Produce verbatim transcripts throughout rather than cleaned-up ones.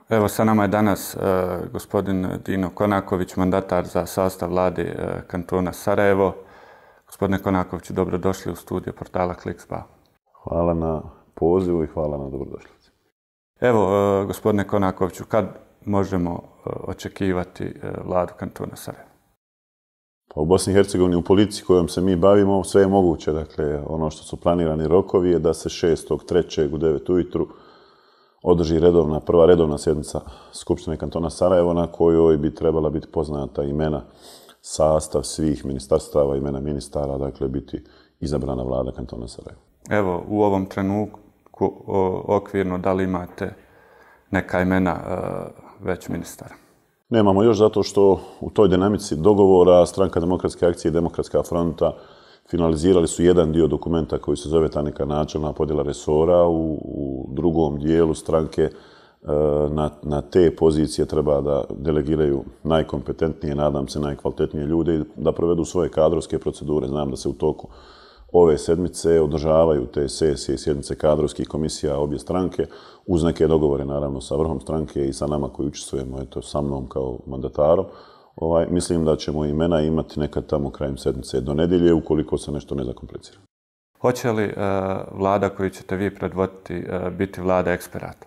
Evo, sa nama je danas uh, gospodin Dino Konaković, mandatar za sastav vlade uh, kantona Sarajevo. Gospodine Konakoviću, dobrodošli u studio portala Kliksba. Hvala na pozivu i hvala na dobrodošlici. Evo, uh, gospodine Konakoviću, kad možemo uh, očekivati uh, vladu kantona Sarajevo? Pa u Bosni i Hercegovini, u politici kojom se mi bavimo, sve je moguće. Dakle, ono što su planirani rokovi je da se šestog trećeg u devet ujutru održi redovna, prva redovna sjednica Skupštine kantona Sarajevo, na kojoj bi trebala biti poznata imena, sastav svih ministarstava, imena ministara, dakle biti izabrana vlada kantona Sarajevo. Evo, u ovom trenutku o, okvirno, da li imate neka imena uh, već ministara? Nemamo još, zato što u toj dinamici dogovora Stranka demokratske akcije i Demokratska fronta finalizirali su jedan dio dokumenta koji se zove ta neka načelna podjela resora. U, u drugom dijelu stranke e, na, na te pozicije treba da delegiraju najkompetentnije, nadam se najkvalitetnije ljude i da provedu svoje kadrovske procedure. Znam da se u toku ove sedmice održavaju te sesije i sjednice kadrovskih komisija obje stranke, uz neke dogovore naravno sa vrhom stranke i sa nama koji učestvujemo, eto, sa mnom kao mandatarom. Ovaj, mislim da ćemo imena imati nekad tamo krajem sedmice do nedjelje, ukoliko se nešto ne zakomplicira. Hoće li uh, vlada koju ćete vi predvoditi uh, biti vlada eksperata?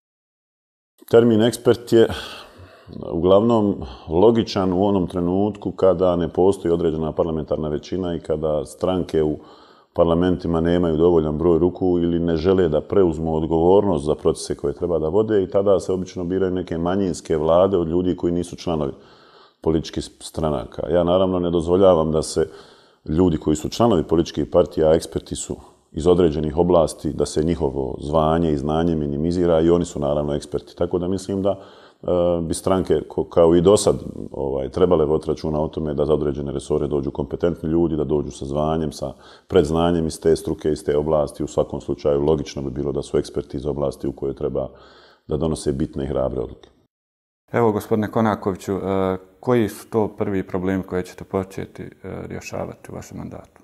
Termin ekspert je uglavnom logičan u onom trenutku kada ne postoji određena parlamentarna većina i kada stranke u parlamentima nemaju dovoljan broj ruku ili ne žele da preuzmu odgovornost za procese koje treba da vode, i tada se obično biraju neke manjinske vlade od ljudi koji nisu članovi političkih stranaka. Ja naravno ne dozvoljavam da se ljudi koji su članovi političkih partija, a eksperti su iz određenih oblasti, da se njihovo zvanje i znanje minimizira, i oni su naravno eksperti. Tako da mislim da e, bi stranke, kao i do sad, ovaj, trebale voditi računa o tome da za određene resore dođu kompetentni ljudi, da dođu sa zvanjem, sa predznanjem iz te struke, iz te oblasti. U svakom slučaju logično bi bilo da su eksperti iz oblasti u kojoj treba da donose bitne i hrabre odluke. Evo, gospodine Konakoviću, koji su to prvi problemi koje ćete početi rješavati u vašem mandatu?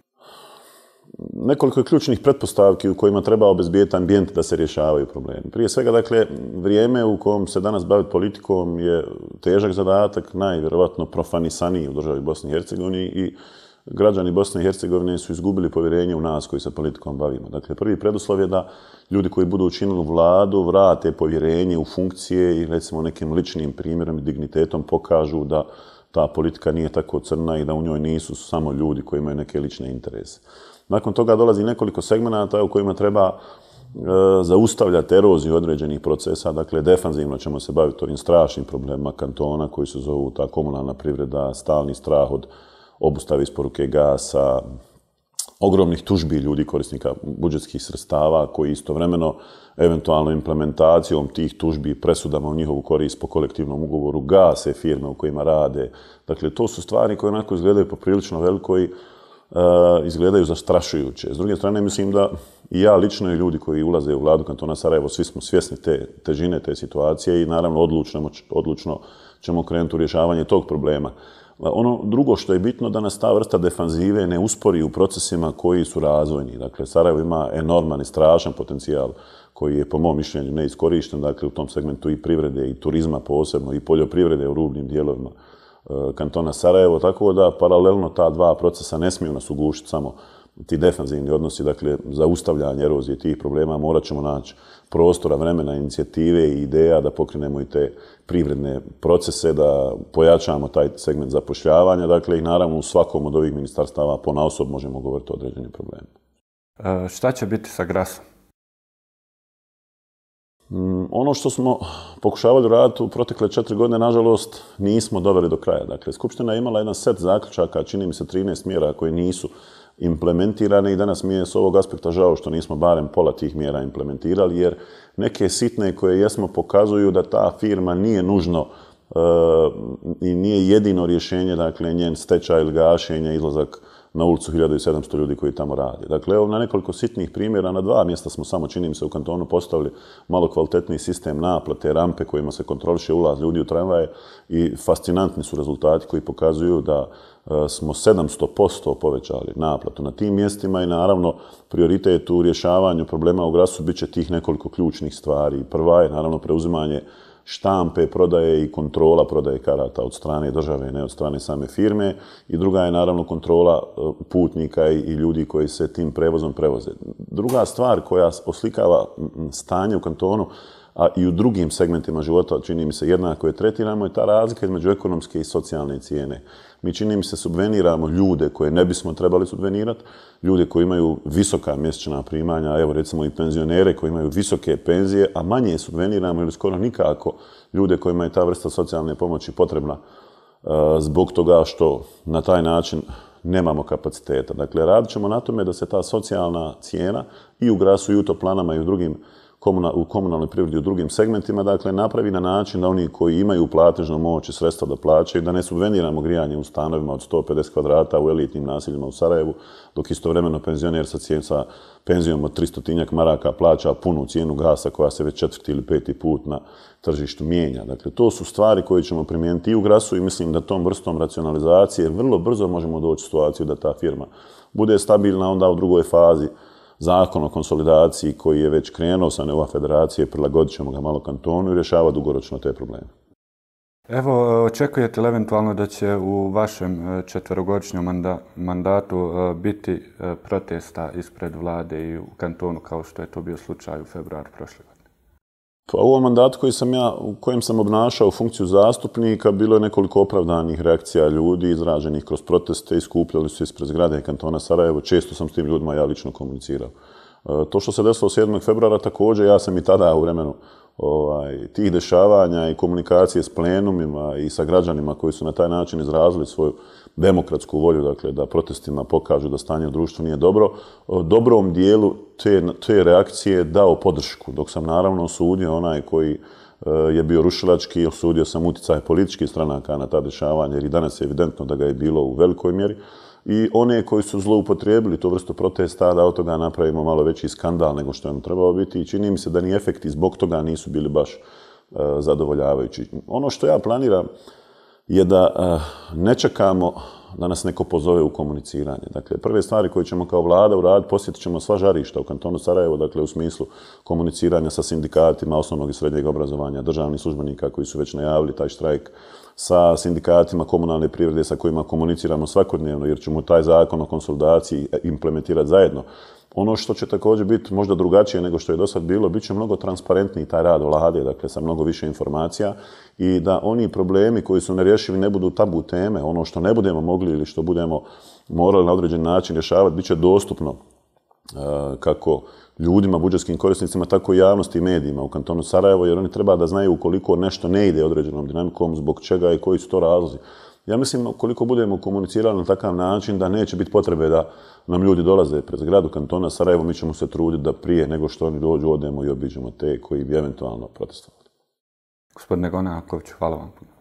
Nekoliko je ključnih pretpostavki u kojima treba obezbijeti ambijent da se rješavaju problemi. Prije svega, dakle, vrijeme u kojem se danas baviti politikom je težak zadatak, najvjerovatno profanisaniji u državi Bosni i Hercegovini, i građani Bosne i Hercegovine su izgubili povjerenje u nas koji se politikom bavimo. Dakle, prvi preduslov je da ljudi koji budu učinili vladu vrate povjerenje u funkcije i, recimo, nekim ličnim primjerom i dignitetom pokažu da ta politika nije tako crna i da u njoj nisu samo ljudi koji imaju neke lične interese. Nakon toga dolazi nekoliko segmenata u kojima treba e, zaustavljati eroziju određenih procesa. Dakle, defanzivno ćemo se baviti ovim strašnim problemima kantona koji se zovu ta komunalna privreda, stalni strah od obustave isporuke gasa, ogromnih tužbi ljudi korisnika budžetskih sredstava koji istovremeno eventualno implementacijom tih tužbi, presudama u njihovu korist po kolektivnom ugovoru gase firme u kojima rade. Dakle, to su stvari koje onako izgledaju poprilično veliko i uh, izgledaju zastrašujuće. S druge strane, mislim da i ja lično i ljudi koji ulaze u vladu kantona Sarajevo, svi smo svjesni te težine te situacije i naravno odlučno, odlučno ćemo krenuti u rješavanje tog problema. Ono drugo što je bitno, da nas ta vrsta defanzive ne uspori u procesima koji su razvojni. Dakle, Sarajevo ima enorman i strašan potencijal koji je po mom mišljenju neiskorišten. Dakle, u tom segmentu i privrede i turizma posebno i poljoprivrede u rubnim dijelovima kantona Sarajevo. Tako da paralelno ta dva procesa ne smiju nas ugušiti samo ti defanzivni odnosi, dakle, zaustavljanje erozije tih problema. Morat ćemo naći prostora, vremena, inicijative i ideja da pokrenemo i te privredne procese, da pojačamo taj segment zapošljavanja. Dakle, i naravno u svakom od ovih ministarstava ponaosob možemo govoriti o određenim problemima. E, šta će biti sa Grasom? Mm, ono što smo pokušavali raditi u protekle četiri godine, nažalost, nismo doveli do kraja. Dakle, Skupština je imala jedan set zaključaka, čini mi se trinaest mjera koje nisu implementirane, i danas mi je s ovog aspekta žao što nismo barem pola tih mjera implementirali, jer neke sitne koje jesmo pokazuju da ta firma nije nužno uh, i nije jedino rješenje, dakle, njen stečaj ili gašenje, izlazak na ulicu hiljadu sedamsto ljudi koji tamo rade. Dakle, evo na nekoliko sitnih primjera, na dva mjesta smo samo, čini mi se, u kantonu postavili malo kvalitetniji sistem naplate, rampe kojima se kontroliše ulaz ljudi u tramvaje, i fascinantni su rezultati koji pokazuju da smo sedamsto posto povećali naplatu na tim mjestima, i naravno prioritet u rješavanju problema u Grasu bit će tih nekoliko ključnih stvari. Prva je naravno preuzimanje štampe prodaje i kontrola prodaje karata od strane države, ne od strane same firme. I druga je naravno kontrola putnika i ljudi koji se tim prevozom prevoze. Druga stvar koja oslikava stanje u kantonu, a i u drugim segmentima života, čini mi se, jednako je tretiramo, je ta razlika između ekonomske i socijalne cijene. Mi, čini mi se, subveniramo ljude koje ne bismo trebali subvenirati, ljude koji imaju visoka mjesečna primanja, evo recimo i penzionere koji imaju visoke penzije, a manje subveniramo ili skoro nikako ljude kojima je ta vrsta socijalne pomoći potrebna zbog toga što na taj način nemamo kapaciteta. Dakle, radit ćemo na tome da se ta socijalna cijena i u Grasu i u Toplanama i u drugim u komunalnoj privredi u drugim segmentima, dakle, napravi na način da oni koji imaju platežnu moć i sredstva da plaćaju, da ne subveniramo grijanje u stanovima od sto pedeset kvadrata u elitnim naseljima u Sarajevu, dok istovremeno penzioner sa, sa penzijom od tristotinjak maraka plaća punu cijenu gasa koja se već četvrti ili peti put na tržištu mijenja. Dakle, to su stvari koje ćemo primijeniti i u Grasu i mislim da tom vrstom racionalizacije vrlo brzo možemo doći u situaciju da ta firma bude stabilna, onda u drugoj fazi zakon o konsolidaciji koji je već krenuo sa nivoa federacije, prilagodit ćemo ga malo kantonu i rješavati dugoročno te probleme. Evo, očekujete li eventualno da će u vašem četverogodišnjem mandatu biti protesta ispred vlade i u kantonu kao što je to bio slučaj u februaru prošle godine? Pa u ovom mandatu koji sam ja, u kojem sam obnašao funkciju zastupnika, bilo je nekoliko opravdanih reakcija ljudi izraženih kroz proteste i skupljali su ispred zgrade kantona Sarajevo. Često sam s tim ljudima ja lično komunicirao. To što se desilo sedmog februara također, ja sam i tada u vremenu ovaj, tih dešavanja i komunikacije s plenumima i sa građanima koji su na taj način izrazili svoju demokratsku volju, dakle, da protestima pokažu da stanje u društvu nije dobro, dobrom dijelu te, te reakcije dao podršku, dok sam naravno osudio onaj koji je bio rušilački, osudio sam utjecaj političkih stranaka na ta dešavanja, jer i danas je evidentno da ga je bilo u velikoj mjeri, i one koji su zloupotrijebili tu vrstu protesta da od toga napravimo malo veći skandal nego što je on trebao biti i čini mi se da ni efekti zbog toga nisu bili baš uh, zadovoljavajući. Ono što ja planiram je da uh, ne čekamo da nas neko pozove u komuniciranje. Dakle, prve stvari koje ćemo kao vlada uraditi, posjetit ćemo sva žarišta u kantonu Sarajevo, dakle u smislu komuniciranja sa sindikatima osnovnog i srednjeg obrazovanja, državnih službenika koji su već najavili taj štrajk, sa sindikatima komunalne privrede sa kojima komuniciramo svakodnevno, jer ćemo taj zakon o konsolidaciji implementirati zajedno. Ono što će također biti možda drugačije nego što je do sad bilo, bit će mnogo transparentniji taj rad vlade, dakle sa mnogo više informacija i da oni problemi koji su nerješivi ne budu tabu teme. Ono što ne budemo mogli ili što budemo morali na određen način rješavati, bit će dostupno uh, kako ljudima, budžetskim korisnicima, tako i javnosti i medijima u kantonu Sarajevo, jer oni treba da znaju ukoliko nešto ne ide određenom dinamikom, zbog čega i koji su to razlozi. Ja mislim, koliko budemo komunicirali na takav način, da neće biti potrebe da nam ljudi dolaze pred zgradu kantona Sarajevo, mi ćemo se truditi da prije nego što oni dođu odemo i obiđemo te koji bi eventualno protestovali. Gospodine Konaković, hvala vam.